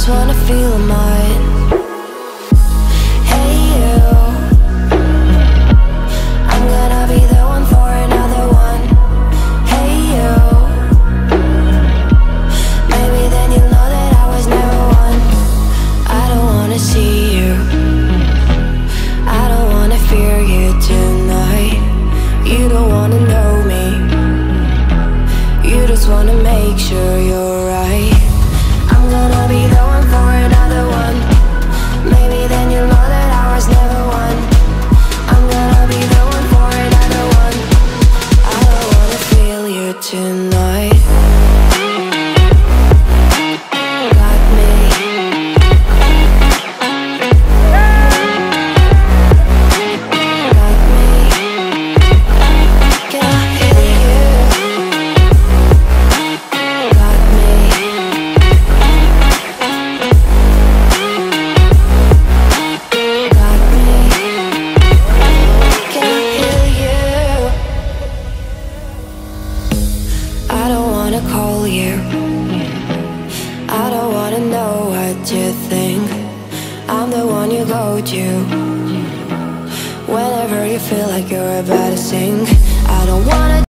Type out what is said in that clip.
wanna feel mine. Hey you, I'm gonna be the one for another one. Hey you, maybe then you'll know that I was never one. I don't wanna see you, I don't wanna fear you tonight. You don't wanna know me, you just wanna make sure you're right. I'm gonna be the one for another one. Maybe then you'll know that I was never one. I'm gonna be the one for another one. I don't wanna feel you tonight. Got me. Got me. Can I hear you? Got me. Got me. Can I hear you? I don't wanna call you, I don't wanna know what you think. I'm the one you go to whenever you feel like you're about to sink. I don't wanna